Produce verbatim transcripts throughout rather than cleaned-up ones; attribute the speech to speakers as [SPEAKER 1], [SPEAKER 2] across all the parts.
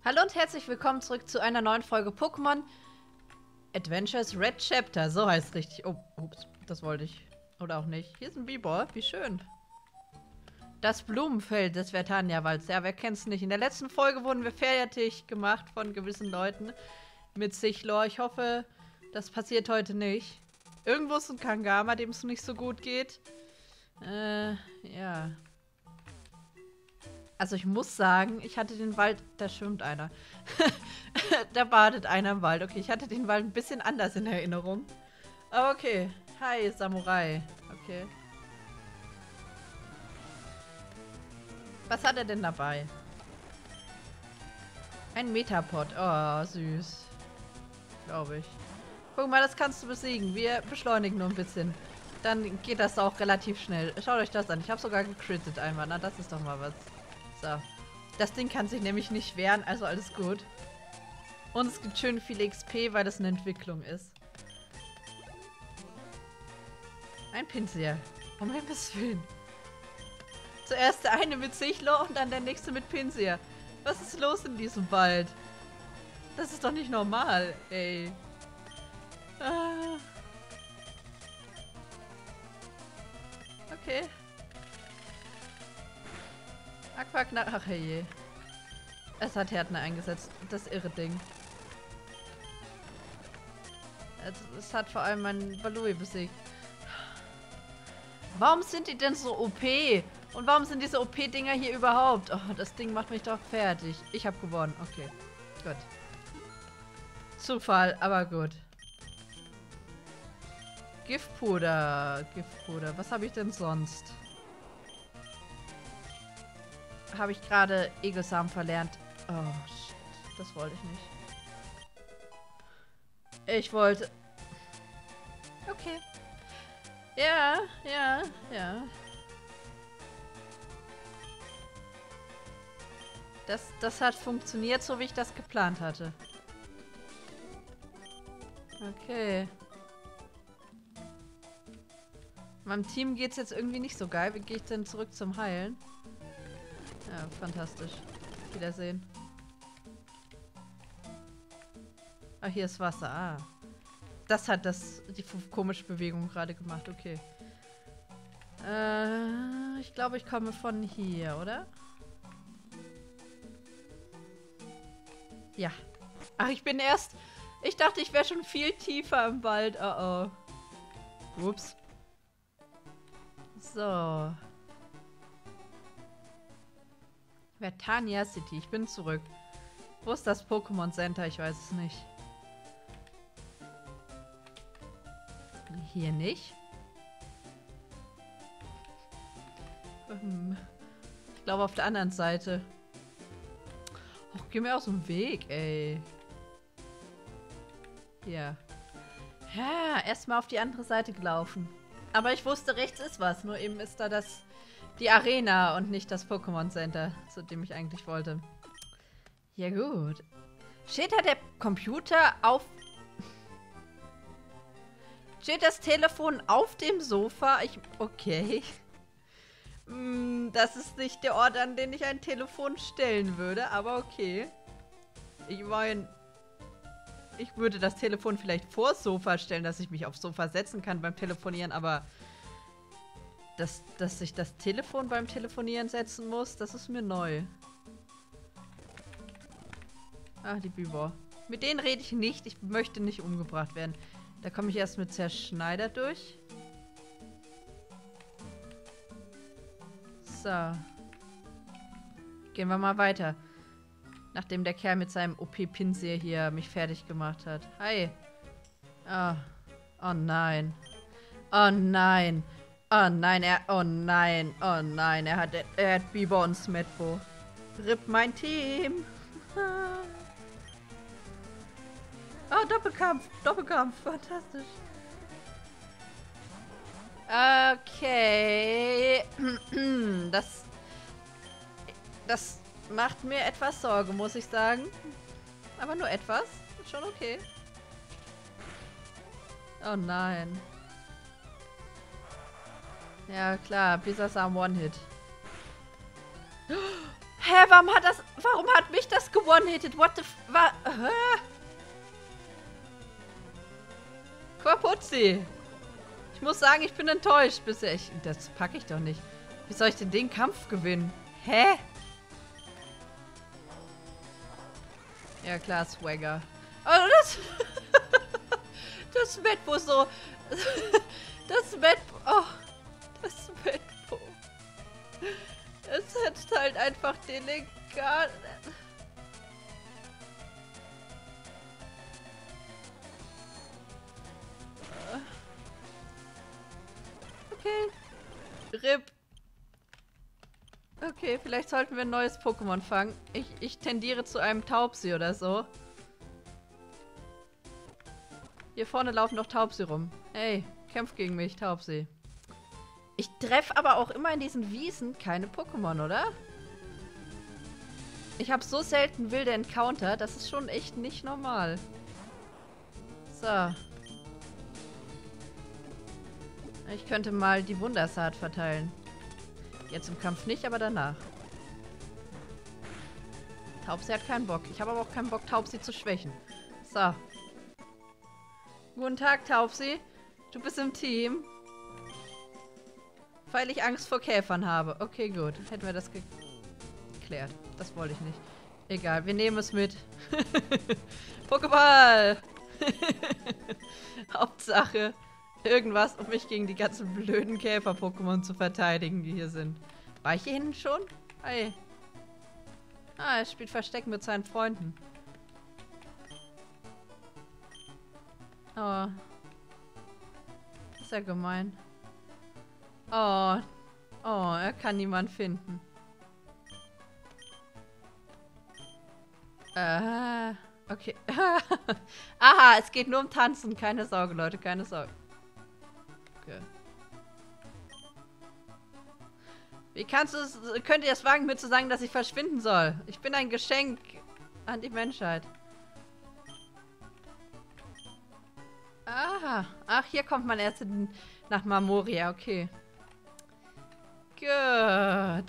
[SPEAKER 1] Hallo und herzlich willkommen zurück zu einer neuen Folge Pokémon Adventures Red Chapter. So heißt es richtig. Oh, ups, das wollte ich. Oder auch nicht. Hier ist ein Bibor, wie schön. Das Blumenfeld des Vertania-Walds. Ja, wer kennt's nicht? In der letzten Folge wurden wir fertig gemacht von gewissen Leuten mit Sichlor. Ich hoffe, das passiert heute nicht. Irgendwo ist ein Kangama, dem es nicht so gut geht. Äh, ja. Also ich muss sagen, ich hatte den Wald, da schwimmt einer. Da badet einer im Wald. Okay, ich hatte den Wald ein bisschen anders in Erinnerung. Aber okay. Hi, Samurai. Okay. Was hat er denn dabei? Ein Metapod. Oh, süß. Glaube ich. Guck mal, das kannst du besiegen. Wir beschleunigen nur ein bisschen. Dann geht das auch relativ schnell. Schaut euch das an. Ich habe sogar gecrittet einmal. Na, das ist doch mal was. So. Das Ding kann sich nämlich nicht wehren, also alles gut. Und es gibt schön viel X P, weil das eine Entwicklung ist. Ein Pinsir. Um Himmels Willen. Zuerst der eine mit Sichlor und dann der nächste mit Pinsir. Was ist los in diesem Wald? Das ist doch nicht normal, ey. Ah. Okay. Aquaknack. Ach je. Es hat Härtner eingesetzt. Das irre Ding. Es, es hat vor allem meinen Balui besiegt. Warum sind die denn so O P? Und warum sind diese O P-Dinger hier überhaupt? Oh, das Ding macht mich doch fertig. Ich habe gewonnen. Okay. Gut. Zufall, aber gut. Giftpuder. Giftpuder. Was habe ich denn sonst? Habe ich gerade Egelsamen verlernt. Oh, shit. Das wollte ich nicht. Ich wollte... Okay. Ja, ja, ja. Das, das hat funktioniert, so wie ich das geplant hatte. Okay. Meinem Team geht's jetzt irgendwie nicht so geil. Wie gehe ich denn zurück zum Heilen? Ja, fantastisch. Wiedersehen. Ah, hier ist Wasser. Ah. Das hat das die komische Bewegung gerade gemacht. Okay. Äh, ich glaube, ich komme von hier, oder? Ja. Ach, ich bin erst... Ich dachte, ich wäre schon viel tiefer im Wald. Oh, oh. Ups. So. Vertania City. Ich bin zurück. Wo ist das Pokémon Center? Ich weiß es nicht. Hier nicht. Hm. Ich glaube auf der anderen Seite. Och, geh mir aus dem Weg, ey. Ja. Ja, erstmal auf die andere Seite gelaufen. Aber ich wusste, rechts ist was. Nur eben ist da das die Arena und nicht das Pokémon Center, zu dem ich eigentlich wollte. Ja gut. Steht da der Computer auf... Steht das Telefon auf dem Sofa? Ich... Okay. Das ist nicht der Ort, an den ich ein Telefon stellen würde, aber okay. Ich meine... Ich würde das Telefon vielleicht vors Sofa stellen, dass ich mich aufs Sofa setzen kann beim Telefonieren, aber... Dass, dass ich das Telefon beim Telefonieren setzen muss, das ist mir neu. Ah, die Bibor. Mit denen rede ich nicht. Ich möchte nicht umgebracht werden. Da komme ich erst mit Zerschneider durch. So. Gehen wir mal weiter. Nachdem der Kerl mit seinem O P-Pinsir hier mich fertig gemacht hat. Hi. Oh. Oh nein. Oh nein. Oh nein, er... Oh nein. Oh nein, er hat... Er hat Bibor und Smetbo. Ripp mein Team. Oh, Doppelkampf. Doppelkampf. Fantastisch. Okay. Das... Das macht mir etwas Sorge, muss ich sagen. Aber nur etwas. Ist schon okay. Oh nein. Ja, klar. Bisasam One-Hit. Hä, warum hat das... Warum hat mich das gewone-hitted? What the... F war, hä? Quapuzzi. Ich muss sagen, ich bin enttäuscht bisher. Ich, das packe ich doch nicht. Wie soll ich denn den Kampf gewinnen? Hä? Ja klar, Swagger. Oh, das... das Metbo so... das Metbo... Oh, das Metbo... Es hat halt einfach delegat... Okay. R I P. Okay, vielleicht sollten wir ein neues Pokémon fangen. Ich, ich tendiere zu einem Taubsi oder so. Hier vorne laufen noch Taubsi rum. Hey, kämpf gegen mich, Taubsi. Ich treffe aber auch immer in diesen Wiesen keine Pokémon, oder? Ich habe so selten wilde Encounter, das ist schon echt nicht normal. So. Ich könnte mal die Wundersaat verteilen. Jetzt im Kampf nicht, aber danach. Taubsi hat keinen Bock. Ich habe aber auch keinen Bock, Taubsi zu schwächen. So. Guten Tag, Taubsi. Du bist im Team. Weil ich Angst vor Käfern habe. Okay, gut. Hätten wir das ge geklärt. Das wollte ich nicht. Egal, wir nehmen es mit. Pokéball! Hauptsache, irgendwas, um mich gegen die ganzen blöden Käfer-Pokémon zu verteidigen, die hier sind. War ich hier hinten schon? Hey. Ah, er spielt Verstecken mit seinen Freunden. Oh. Das ist ja gemein. Oh. Oh, er kann niemanden finden. Äh, okay. Aha, es geht nur um Tanzen. Keine Sorge, Leute, keine Sorge. Okay. Wie kannst du es, könnt ihr es wagen, mir zu sagen, dass ich verschwinden soll? Ich bin ein Geschenk an die Menschheit. Aha. Ach, hier kommt man erst in, nach Marmoria. Okay. Gut.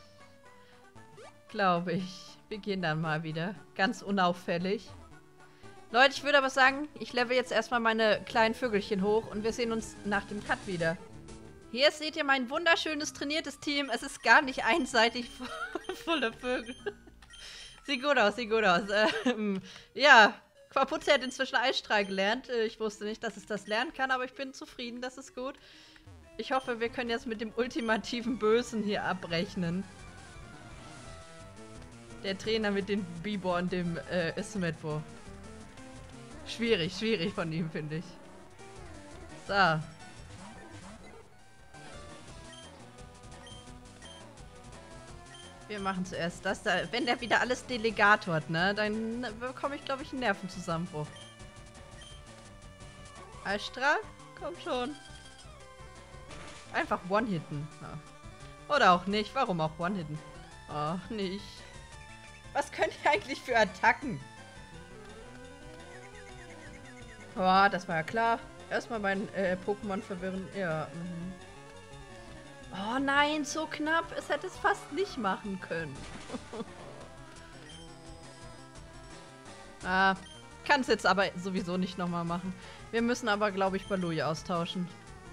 [SPEAKER 1] Glaube ich. Wir gehen dann mal wieder. Ganz unauffällig. Leute, ich würde aber sagen, ich level jetzt erstmal meine kleinen Vögelchen hoch und wir sehen uns nach dem Cut wieder. Hier seht ihr mein wunderschönes, trainiertes Team. Es ist gar nicht einseitig voller Vögel. Sieht gut aus, sieht gut aus. Ähm, ja, Quapuzzi hat inzwischen Eisstrahl gelernt. Ich wusste nicht, dass es das lernen kann, aber ich bin zufrieden, das ist gut. Ich hoffe, wir können jetzt mit dem ultimativen Bösen hier abrechnen. Der Trainer mit dem Bibor und dem äh, Ismetbo. Schwierig, schwierig von ihm, finde ich. So. Wir machen zuerst das da. Wenn der wieder alles delegatort, ne, dann bekomme ich, glaube ich, einen Nervenzusammenbruch. Eisstrahl? Komm schon. Einfach One-Hitten. Ja. Oder auch nicht. Warum auch One-Hitten? Ach, nicht. Was könnt ihr eigentlich für Attacken? Oh, das war ja klar. Erstmal mein äh, Pokémon verwirren. Ja. Mhm. Oh nein, so knapp. Es hätte es fast nicht machen können. ah, kann es jetzt aber sowieso nicht nochmal machen. Wir müssen aber, glaube ich, Balui austauschen.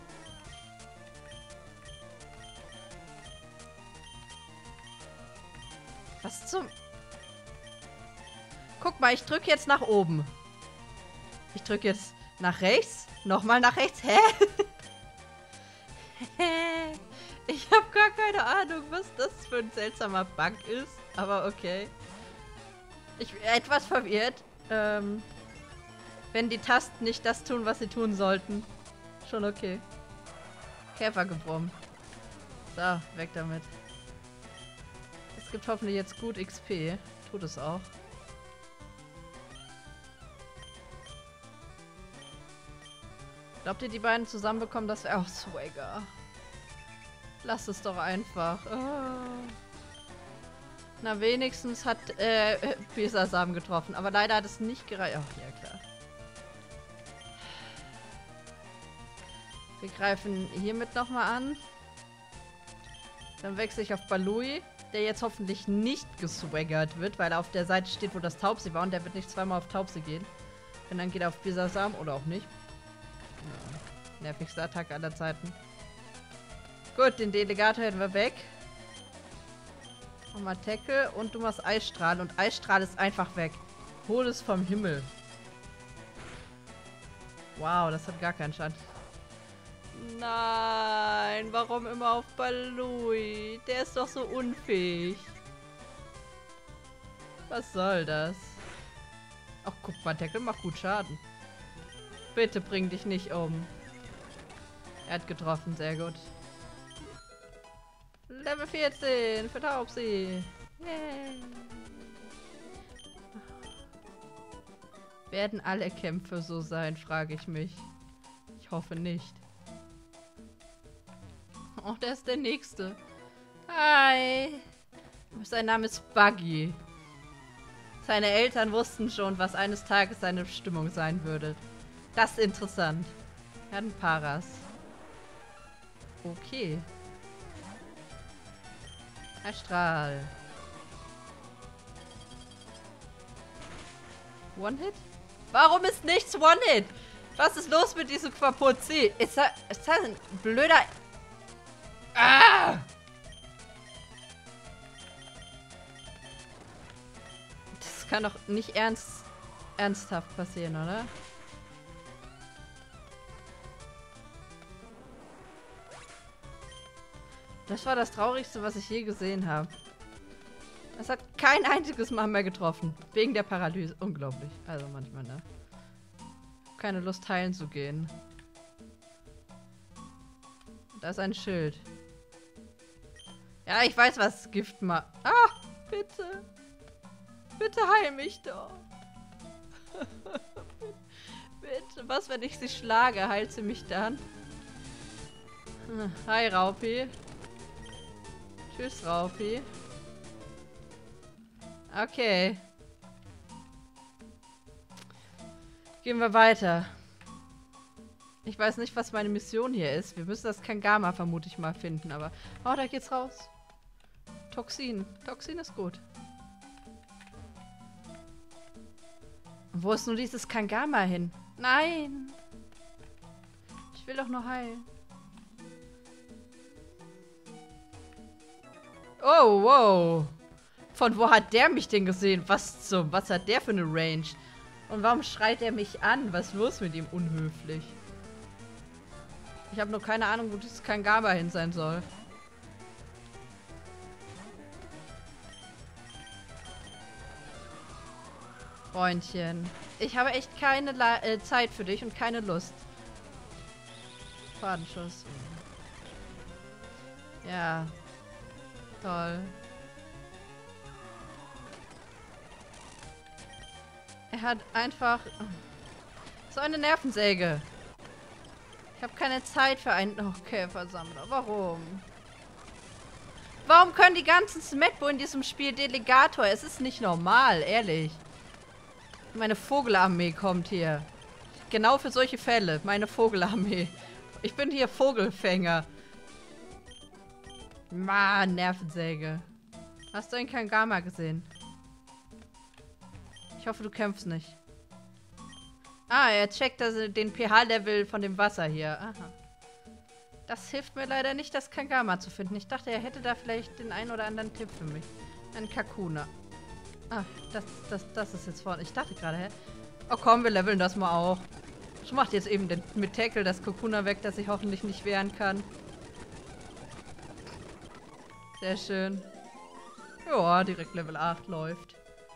[SPEAKER 1] Was zum... Guck mal, ich drücke jetzt nach oben. Ich drücke jetzt nach rechts. Nochmal nach rechts. Hä? Ich habe gar keine Ahnung, was das für ein seltsamer Bug ist. Aber okay. Ich bin etwas verwirrt. Ähm, wenn die Tasten nicht das tun, was sie tun sollten. Schon okay. Käfer gebrummt. So, weg damit. Es gibt hoffentlich jetzt gut X P. Tut es auch. Glaubt ihr, die beiden zusammenbekommen, dass wir auch Swagger? Lass es doch einfach. Oh. Na, wenigstens hat äh, Bisasam getroffen. Aber leider hat es nicht gereicht. Ach, ja, klar. Wir greifen hiermit nochmal an. Dann wechsle ich auf Balui. der jetzt hoffentlich nicht geswaggert wird, weil er auf der Seite steht, wo das Taubsi war und der wird nicht zweimal auf Taubsi gehen. Wenn dann geht er auf Bisasam oder auch nicht. Ja. Nervigste Attacke aller Zeiten. Gut, den Delegator hätten wir weg. Nochmal Tackle und du machst Eisstrahl und Eisstrahl ist einfach weg. Hol es vom Himmel. Wow, das hat gar keinen Schaden. Nein, warum immer auf Balui? Der ist doch so unfähig. Was soll das? Ach, guck mal, Tackle macht gut Schaden. Bitte bring dich nicht um. Er hat getroffen, sehr gut. Level vierzehn für Taubsi. Yay. Werden alle Kämpfe so sein, frage ich mich. Ich hoffe nicht. Oh, der ist der Nächste. Hi. Sein Name ist Buggy. Seine Eltern wussten schon, was eines Tages seine Stimmung sein würde. Das ist interessant. Er hat einen Paras. Okay. Strahl. One-Hit? Warum ist nichts One-Hit? Was ist los mit diesem Quapuzzi? Ist das, ist das ein blöder... Ah! Das kann doch nicht ernst, ernsthaft passieren, oder? Das war das Traurigste, was ich je gesehen habe. Das hat kein einziges Mal mehr getroffen. Wegen der Paralyse. Unglaublich. Also manchmal, ne? Keine Lust, heilen zu gehen. Da ist ein Schild. Ja, ich weiß, was Gift macht. Ah, bitte. Bitte heil mich doch. Bitte. Was, wenn ich sie schlage? Heilt sie mich dann? Hm. Hi, Raupi. Tschüss, Raupi. Okay. Gehen wir weiter. Ich weiß nicht, was meine Mission hier ist. Wir müssen das Kangama vermute ich mal finden, aber... Oh, da geht's raus. Toxin. Toxin ist gut. Wo ist nun dieses Kangama hin? Nein! Ich will doch nur heilen. Oh, wow. Von wo hat der mich denn gesehen? Was zum? Was hat der für eine Range? Und warum schreit er mich an? Was ist los mit ihm? Unhöflich. Ich habe nur keine Ahnung, wo dieses Kangama hin sein soll. Freundchen. Ich habe echt keine La äh, Zeit für dich und keine Lust. Fadenschuss. Ja. Toll. Er hat einfach so eine Nervensäge. Ich habe keine Zeit für einen oh, Käfersammler. Warum? Warum können die ganzen Smetbo in diesem Spiel Delegator? Es ist nicht normal, ehrlich. Meine Vogelarmee kommt hier. Genau für solche Fälle. Meine Vogelarmee. Ich bin hier Vogelfänger. Mann, Nervensäge. Hast du einen Kangama gesehen? Ich hoffe, du kämpfst nicht. Ah, er checkt also den pH-Level von dem Wasser hier. Aha. Das hilft mir leider nicht, das Kangama zu finden. Ich dachte, er hätte da vielleicht den einen oder anderen Tipp für mich. Ein Kakuna. Ah, das, das, das ist jetzt vorne. Ich dachte gerade, hä? Oh komm, wir leveln das mal auch. Ich mach jetzt eben den, mit Tackle das Kakuna weg, das ich hoffentlich nicht wehren kann. Sehr schön. Ja, direkt Level acht läuft.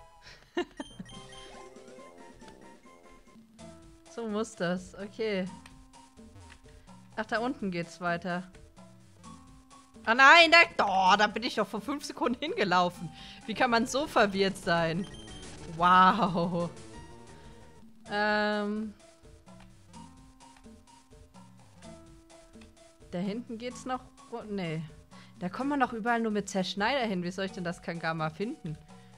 [SPEAKER 1] So muss das. Okay. Ach, da unten geht's weiter. Ah nein, da, oh, da bin ich doch vor fünf Sekunden hingelaufen. Wie kann man so verwirrt sein? Wow. Ähm. Da hinten geht's noch... Oh, nee. Da kommt man doch überall nur mit Zerschneider hin. Wie soll ich denn das Kangama finden?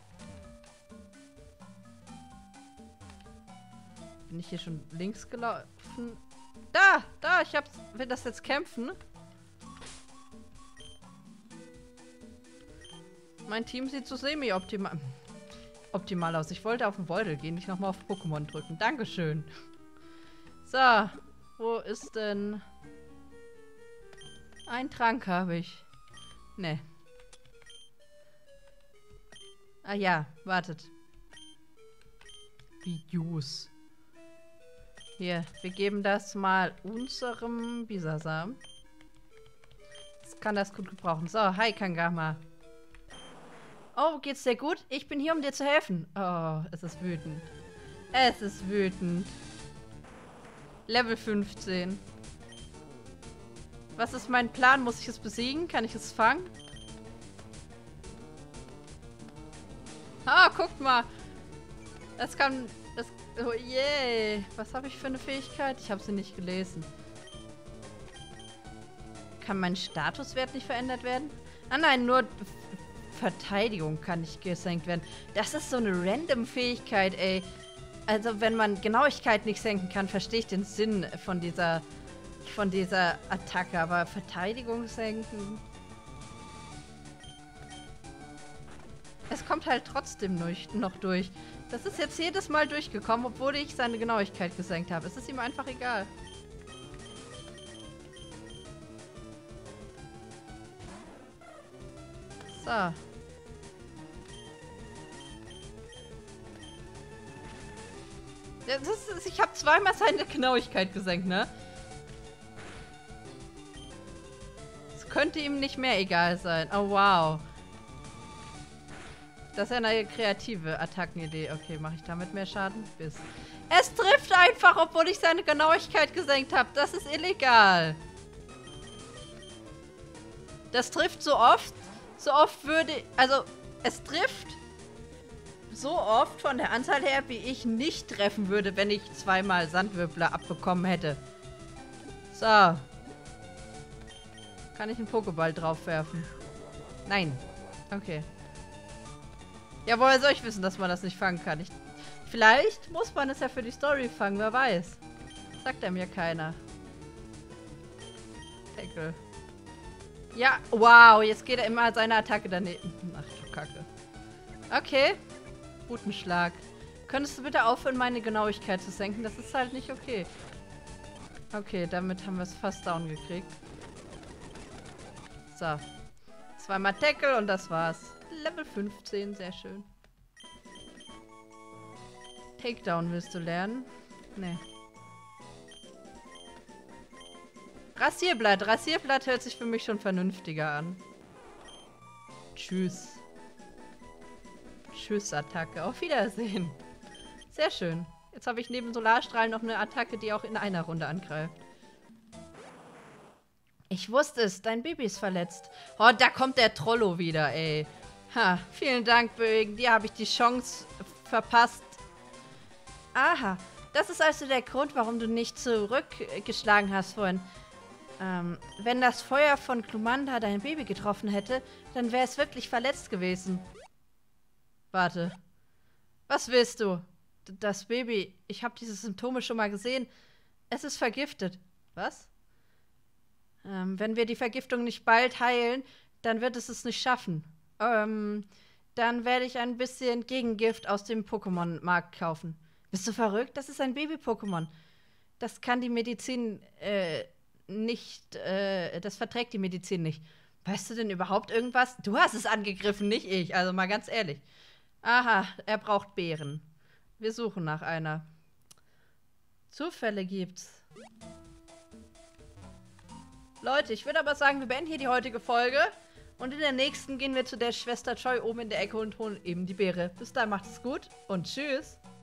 [SPEAKER 1] Bin ich hier schon links gelaufen? Da! Da! Ich hab's, will das jetzt kämpfen. Mein Team sieht so semi-optimal optimal aus. Ich wollte auf den Beutel gehen, nicht nochmal auf Pokémon drücken. Dankeschön. So, wo ist denn... Ein Trank habe ich. Ne. Ah ja, wartet. Wie Juice. Hier, wir geben das mal unserem Bisasam. Das kann das gut gebrauchen. So, hi Kangama. Oh, geht's dir gut? Ich bin hier, um dir zu helfen. Oh, es ist wütend. Es ist wütend. Level fünfzehn. Was ist mein Plan? Muss ich es besiegen? Kann ich es fangen? Ah, guckt mal. Das kann... Das, oh je. Yeah. Was habe ich für eine Fähigkeit? Ich habe sie nicht gelesen. Kann mein Statuswert nicht verändert werden? Ah nein, nur Verteidigung kann nicht gesenkt werden. Das ist so eine random Fähigkeit, ey. Also wenn man Genauigkeit nicht senken kann, verstehe ich den Sinn von dieser, von dieser Attacke. Aber Verteidigung senken... Es kommt halt trotzdem noch durch. Das ist jetzt jedes Mal durchgekommen, obwohl ich seine Genauigkeit gesenkt habe. Es ist ihm einfach egal. So. Das ist, ich habe zweimal seine Genauigkeit gesenkt, ne? Es könnte ihm nicht mehr egal sein. Oh, wow. Das ist ja eine kreative Attackenidee. Okay, mache ich damit mehr Schaden? Bis. Es trifft einfach, obwohl ich seine Genauigkeit gesenkt habe. Das ist illegal. Das trifft so oft. So oft würde... Also, es trifft so oft von der Anzahl her, wie ich nicht treffen würde, wenn ich zweimal Sandwirbler abbekommen hätte. So. Kann ich einen Pokéball drauf werfen? Nein. Okay. Ja, woher soll ich wissen, dass man das nicht fangen kann? Ich, vielleicht muss man es ja für die Story fangen, wer weiß. Sagt er mir keiner. Deckel. Ja, wow, jetzt geht er immer seine Attacke daneben. Ach du Kacke. Okay. Guten Schlag. Könntest du bitte aufhören, meine Genauigkeit zu senken? Das ist halt nicht okay. Okay, damit haben wir es fast down gekriegt. So. Zweimal Tackle und das war's. Level fünfzehn, sehr schön. Takedown willst du lernen? Nee. Rasierblatt. Rasierblatt hört sich für mich schon vernünftiger an. Tschüss. Tschüss, Attacke. Auf Wiedersehen. Sehr schön. Jetzt habe ich neben Solarstrahl noch eine Attacke, die auch in einer Runde angreift. Ich wusste es. Dein Baby ist verletzt. Oh, da kommt der Trollo wieder, ey. Ha, vielen Dank, wegen dir habe ich die Chance verpasst. Aha, das ist also der Grund, warum du nicht zurückgeschlagen hast vorhin. Ähm, wenn das Feuer von Glumanda dein Baby getroffen hätte, dann wäre es wirklich verletzt gewesen. Warte. Was willst du? D- Das Baby, ich habe diese Symptome schon mal gesehen. Es ist vergiftet. Was? Ähm, wenn wir die Vergiftung nicht bald heilen, dann wird es es nicht schaffen. Ähm, dann werde ich ein bisschen Gegengift aus dem Pokémon-Markt kaufen. Bist du verrückt? Das ist ein Baby-Pokémon. Das kann die Medizin äh, nicht, äh, das verträgt die Medizin nicht. Weißt du denn überhaupt irgendwas? Du hast es angegriffen, nicht ich. Also mal ganz ehrlich. Aha, er braucht Beeren. Wir suchen nach einer. Zufälle gibt's. Leute, ich würde aber sagen, wir beenden hier die heutige Folge. Und in der nächsten gehen wir zu der Schwester Choi oben in der Ecke und holen eben die Beere. Bis dahin macht es gut und tschüss.